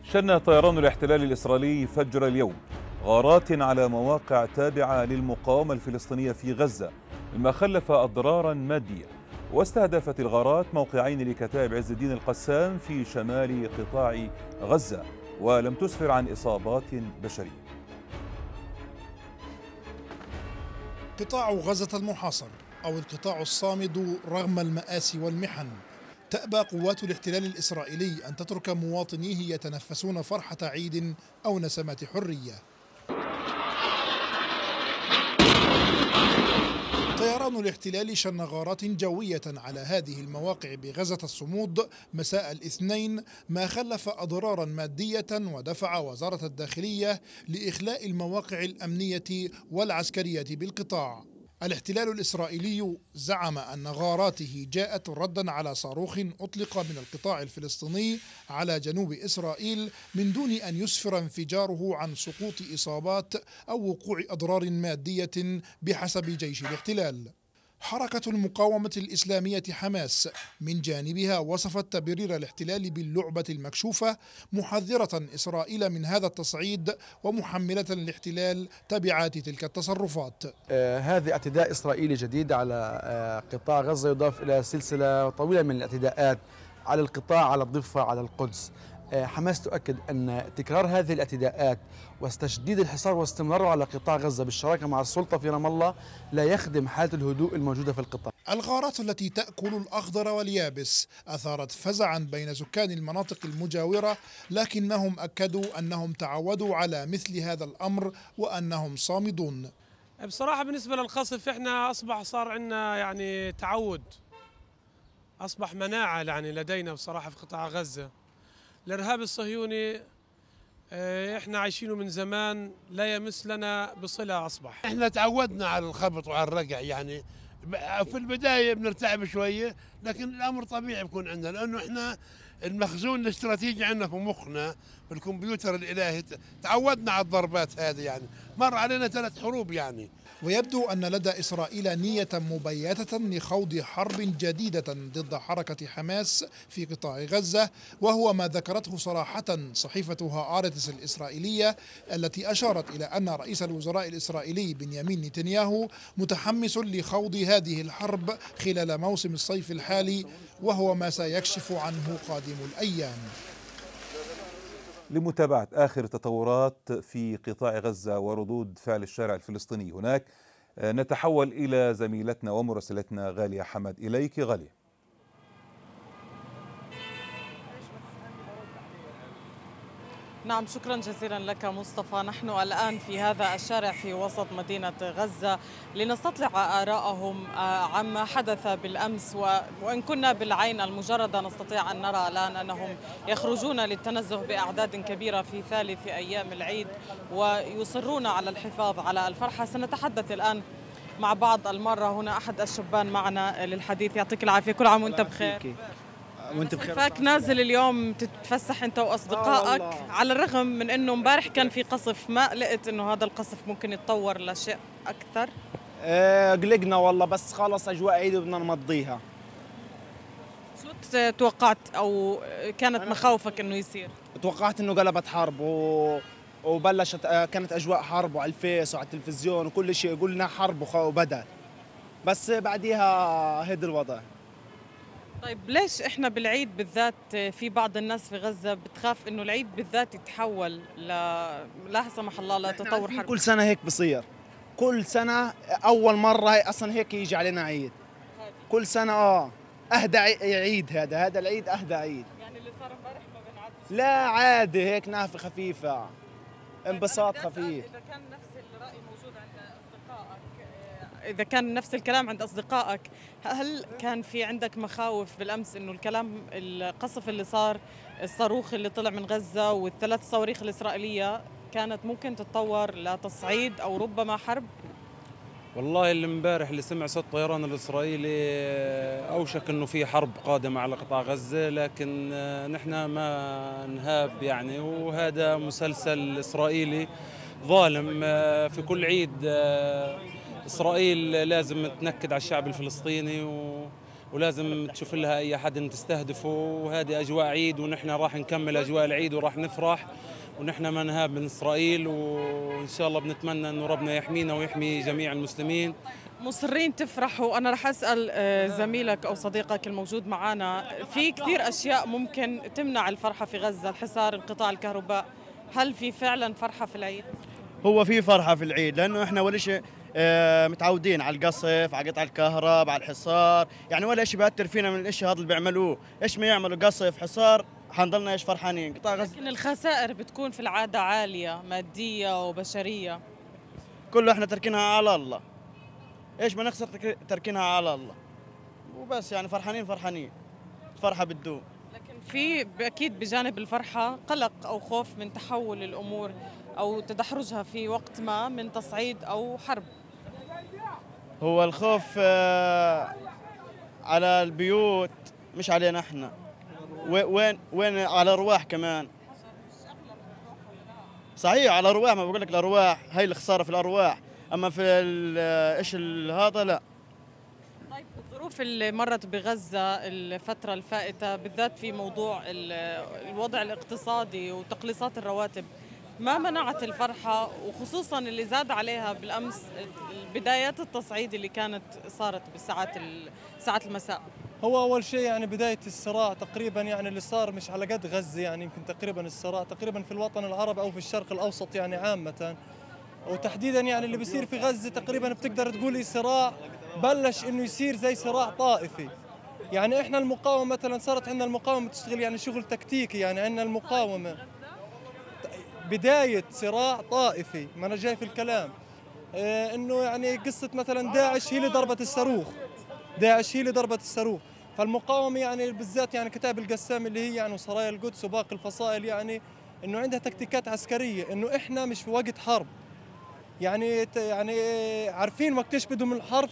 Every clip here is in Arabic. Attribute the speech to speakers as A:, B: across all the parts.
A: شن طيران الاحتلال الإسرائيلي فجر اليوم غارات على مواقع تابعة للمقاومة الفلسطينية في غزة، مما خلف أضرارا مادية. واستهدفت الغارات موقعين لكتائب عز الدين القسام في شمال قطاع غزة، ولم تسفر عن إصابات بشرية.
B: قطاع غزة المحاصر أو القطاع الصامد رغم المآسي والمحن، تأبى قوات الاحتلال الإسرائيلي أن تترك مواطنيه يتنفسون فرحة عيد أو نسمات حرية. طيران الاحتلال شن غارات جوية على هذه المواقع بغزة الصمود مساء الاثنين، ما خلف أضرارا مادية ودفع وزارة الداخلية لإخلاء المواقع الأمنية والعسكرية بالقطاع. الاحتلال الإسرائيلي زعم أن غاراته جاءت ردا على صاروخ أطلق من القطاع الفلسطيني على جنوب إسرائيل من دون أن يسفر انفجاره عن سقوط إصابات أو وقوع أضرار مادية بحسب جيش الاحتلال. حركة المقاومة الإسلامية حماس من جانبها وصفت تبرير الاحتلال باللعبة المكشوفة، محذرة إسرائيل من هذا التصعيد ومحملة الاحتلال تبعات تلك التصرفات.
C: هذا اعتداء إسرائيلي جديد على قطاع غزة، يضاف إلى سلسلة طويلة من الاعتداءات على القطاع، على الضفة، على القدس. حماس تؤكد أن تكرار هذه الاعتداءات وتشديد الحصار واستمراره على قطاع غزة بالشراكة مع السلطة في رام الله لا يخدم حالة الهدوء الموجودة في القطاع.
B: الغارات التي تأكل الأخضر واليابس أثارت فزعا بين سكان المناطق المجاورة، لكنهم أكدوا أنهم تعودوا على مثل هذا الأمر وأنهم صامدون.
D: بصراحة بالنسبة للقصف احنا صار عندنا يعني تعود، أصبح مناعة يعني لدينا بصراحة في قطاع غزة. الإرهاب الصهيوني احنا عايشينه من زمان، لا يمس لنا بصلة. أصبح
E: احنا تعودنا على الخبط وعلى الرقع، يعني في البداية بنرتعب شوية، لكن الأمر طبيعي بيكون عندنا، لأنه احنا المخزون الاستراتيجي عندنا في مخنا في الكمبيوتر الإلهي، تعودنا على الضربات هذه، يعني مر علينا 3 حروب يعني.
B: ويبدو أن لدى إسرائيل نية مبيتة لخوض حرب جديدة ضد حركة حماس في قطاع غزة، وهو ما ذكرته صراحة صحيفة هآرتس الإسرائيلية، التي أشارت إلى أن رئيس الوزراء الإسرائيلي بنيامين نتنياهو متحمس لخوض هذه الحرب خلال موسم الصيف الحالي، وهو ما سيكشف عنه قادم الأيام.
A: لمتابعة آخر التطورات في قطاع غزة وردود فعل الشارع الفلسطيني هناك، نتحول إلى زميلتنا ومراسلتنا غالية حمد. إليك غالية.
F: نعم، شكرا جزيلا لك مصطفى. نحن الآن في هذا الشارع في وسط مدينة غزة لنستطلع آراءهم عما حدث بالأمس، وإن كنا بالعين المجردة نستطيع أن نرى الآن أنهم يخرجون للتنزه بأعداد كبيرة في ثالث أيام العيد ويصرون على الحفاظ على الفرحة. سنتحدث الآن مع بعض المرة هنا أحد الشبان معنا للحديث. يعطيك العافية، كل عام وأنت بخير.
G: وانت بخير.
F: فاك نازل اليوم تتفسح انت واصدقائك، على الرغم من انه امبارح كان في قصف، ما قلقت انه هذا القصف ممكن يتطور لشيء اكثر؟
G: قلقنا والله، بس خلص اجواء عيد بدنا نمضيها.
F: شو توقعت او كانت مخاوفك انه يصير؟
G: توقعت انه قلبت حرب وبلشت، كانت اجواء حرب وعلى الفيس وعلى التلفزيون وكل شيء قلنا حرب وبدأ، بس بعديها هيدا الوضع.
F: طيب ليش احنا بالعيد بالذات في بعض الناس في غزة بتخاف انه العيد بالذات يتحول لا سمح الله لتطور حرب؟
G: كل سنة هيك بصير، كل سنة أول مرة أصلا هيك يجي علينا عيد كل سنة. أهدى عيد، هذا العيد أهدى عيد.
F: يعني اللي صار امبارح ما بنعدش؟
G: لا عادي، هيك نافة خفيفة، انبساط خفيف.
F: إذا كان نفس الرأي موجود عند أصدقائك، إذا كان نفس الكلام عند أصدقائك، هل كان في عندك مخاوف بالأمس إنه القصف اللي صار، الصاروخ اللي طلع من غزة وال3 صواريخ الإسرائيلية كانت ممكن تتطور لتصعيد أو ربما حرب؟
H: والله اللي امبارح اللي سمع صوت الطيران الإسرائيلي أوشك إنه في حرب قادمة على قطاع غزة، لكن نحن ما نهاب يعني، وهذا مسلسل إسرائيلي ظالم. في كل عيد إسرائيل لازم تنكد على الشعب الفلسطيني ولازم تشوف لها أي حد تستهدفه، وهذه أجواء عيد ونحن راح نكمل أجواء العيد وراح نفرح، ونحن ما نهاب من إسرائيل، وإن شاء الله بنتمنى أنه ربنا يحمينا ويحمي جميع المسلمين.
F: مصرين تفرحوا. أنا رح أسأل زميلك أو صديقك الموجود معنا، في كثير أشياء ممكن تمنع الفرحة في غزة، الحصار، انقطاع الكهرباء، هل في فعلا فرحة في العيد؟
I: هو في فرحة في العيد، لأنه إحنا ولا شيء متعودين على القصف، على قطع الكهرباء، على الحصار، يعني ولا شيء بيأثر فينا من الشيء هذا اللي بيعملوه، إيش ما يعملوا قصف حصار حنضلنا إيش فرحانين. قطاع غزة
F: لكن الخسائر بتكون في العادة عالية مادية وبشرية.
I: كله إحنا تركينها على الله، إيش ما نخسر تركينها على الله وبس، يعني فرحانين الفرحة بتدوم.
F: لكن في أكيد بجانب الفرحة قلق أو خوف من تحول الأمور أو تدحرجها في وقت ما من تصعيد أو حرب.
I: هو الخوف على البيوت مش علينا احنا، وين على الارواح كمان. صحيح على الارواح، ما بقول لك الارواح هي الخساره في الارواح، اما في ايش هذا لا.
F: طيب الظروف اللي مرت بغزة الفترة الفائتة بالذات في موضوع الوضع الاقتصادي وتقليصات الرواتب ما منعت الفرحة، وخصوصا اللي زاد عليها بالأمس بدايات التصعيد اللي كانت صارت ساعات المساء؟
J: هو أول شيء يعني بداية الصراع تقريبا، يعني اللي صار مش على قد غزة، يعني يمكن تقريبا الصراع تقريبا في الوطن العربي أو في الشرق الأوسط يعني عامة، وتحديدا يعني اللي بيصير في غزة تقريبا بتقدر تقولي صراع بلش إنه يصير زي صراع طائفي. يعني إحنا المقاومة مثلا صارت عندنا المقاومة تشتغل يعني شغل تكتيكي، يعني عندنا المقاومة بداية صراع طائفي. ما أنا جاي في الكلام إنه يعني قصة مثلا داعش هي اللي ضربت الصاروخ، فالمقاومة يعني بالذات يعني كتاب القسام اللي هي يعني وسرايا القدس وباقي الفصائل يعني إنه عندها تكتيكات عسكرية، إنه إحنا مش في وقت حرب، يعني عارفين وقتش بدهم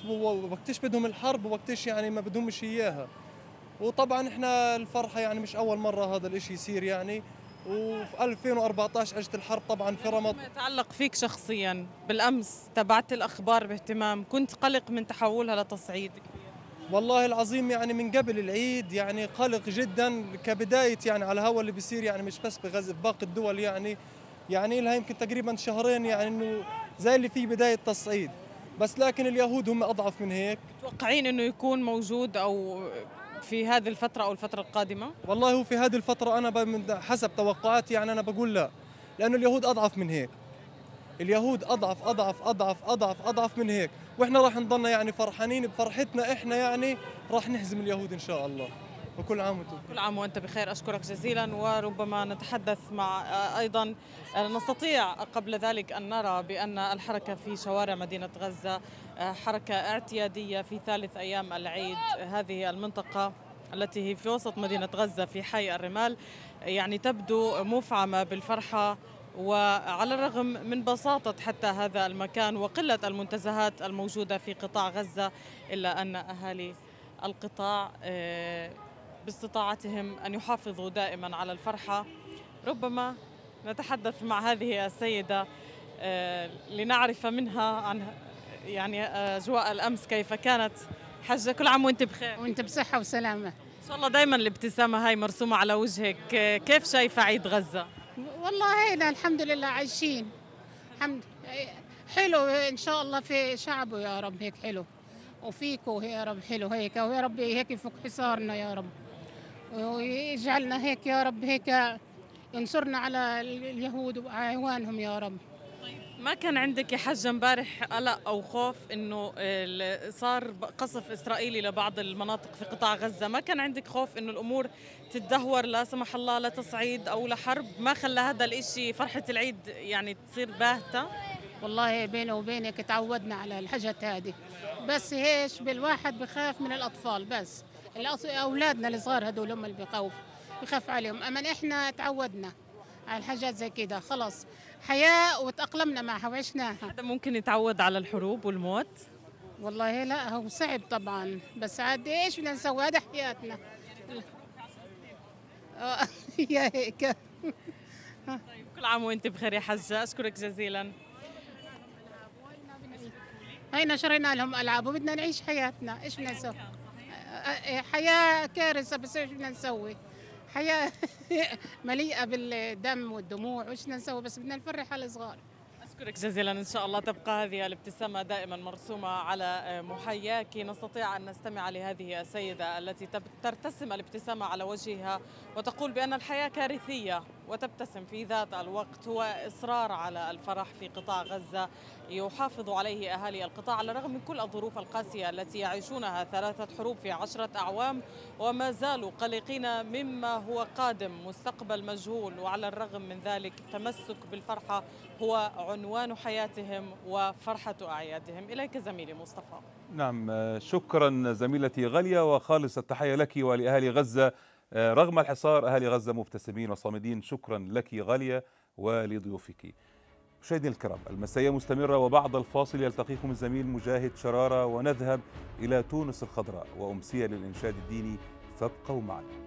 J: الحرب ووقتش يعني ما بدهمش إياها. وطبعا إحنا الفرحة يعني مش أول مرة هذا الإشي يصير يعني، وفي 2014 اجت الحرب طبعا في رمضان.
F: ما يتعلق فيك شخصيا، بالامس تابعت الاخبار باهتمام، كنت قلق من تحولها لتصعيد؟
J: والله العظيم يعني من قبل العيد يعني قلق جدا كبدايه، يعني على هوا اللي بيصير يعني مش بس بغزه، في باقي الدول يعني لها يمكن تقريبا شهرين يعني انه زي اللي فيه بدايه تصعيد، بس لكن اليهود هم اضعف من هيك.
F: متوقعين انه يكون موجود او في هذه الفترة أو الفترة القادمة؟
J: والله هو في هذه الفترة أنا حسب توقعاتي يعني أنا بقول لا، لأنه اليهود أضعف من هيك، اليهود أضعف من هيك، وإحنا راح نضلنا يعني فرحانين بفرحتنا، إحنا يعني راح نهزم اليهود إن شاء الله. وكل عام وأنتم
F: كل عام وأنت بخير. أشكرك جزيلا. وربما نتحدث مع أيضا نستطيع قبل ذلك أن نرى بأن الحركة في شوارع مدينة غزة حركة اعتيادية في ثالث أيام العيد. هذه المنطقة التي هي في وسط مدينة غزة في حي الرمال يعني تبدو مفعمة بالفرحة، وعلى الرغم من بساطة حتى هذا المكان وقلة المنتزهات الموجودة في قطاع غزة، إلا أن أهالي القطاع باستطاعتهم أن يحافظوا دائما على الفرحة. ربما نتحدث مع هذه السيدة لنعرف منها عن يعني أجواء الأمس كيف كانت. حجة كل عام وانت بخير.
K: وانت بصحة وسلامة
F: إن شاء الله دائما الابتسامة هاي مرسومة على وجهك. كيف شايفة عيد غزة؟
K: والله هنا الحمد لله عايشين، الحمد حلو إن شاء الله في شعبه يا رب، هيك حلو، وفيكوا يا رب حلو هيك، ويا رب هيك يفك حصارنا يا رب، ويجعلنا هيك يا رب، هيك ينصرنا على اليهود وعوانهم يا رب.
F: ما كان عندك يا حجة امبارح قلق أو خوف إنه صار قصف إسرائيلي لبعض المناطق في قطاع غزة؟ ما كان عندك خوف إنه الأمور تتدهور لا سمح الله لتصعيد أو لحرب؟ ما خلى هذا الإشي فرحة العيد يعني تصير باهتة؟
K: والله بيني وبينك تعودنا على الحاجات هذه، بس هيش بالواحد بخاف من الأطفال، بس أولادنا الصغار هدول هم اللي بخاف عليهم، أما إحنا تعودنا على الحاجات زي كده، خلاص حياة وتأقلمنا معها وعشناها.
F: هذا ممكن يتعود على الحروب والموت؟
K: والله لا، هو صعب طبعا، بس عاد ايش بدنا نسوي، هذا حياتنا. يا هيك.
F: طيب كل عام وانت بخير يا حجة، اشكرك جزيلا.
K: هينا شرينا لهم ألعاب وبدنا نعيش حياتنا، ايش بدنا نسوي؟ حياة كارثة، بس ايش بدنا نسوي؟ حياة مليئة بالدم والدموع، وإيش بدنا نسوي؟ بس بدنا نفرح على الصغار.
F: أشكرك جزيلا، إن شاء الله تبقى هذه الابتسامة دائما مرسومة على محياك. نستطيع أن نستمع لهذه السيدة التي ترتسم الابتسامة على وجهها وتقول بأن الحياة كارثية وتبتسم في ذات الوقت. هو إصرار على الفرح في قطاع غزة يحافظ عليه أهالي القطاع على الرغم من كل الظروف القاسية التي يعيشونها، 3 حروب في 10 أعوام، وما زالوا قلقين مما هو قادم، مستقبل مجهول، وعلى الرغم من ذلك تمسك بالفرحة هو عنوان حياتهم وفرحة أعيادهم. إليك زميلي مصطفى.
A: نعم، شكرا زميلتي غالية، وخالص التحية لك ولأهالي غزة. رغم الحصار أهالي غزة مبتسمين وصامدين. شكرا لك غالية ولضيوفك. مشاهدينا الكرام، المسائية مستمرة، وبعد الفاصل يلتقيكم الزميل مجاهد شرارة ونذهب إلى تونس الخضراء وأمسية للإنشاد الديني، فابقوا معنا.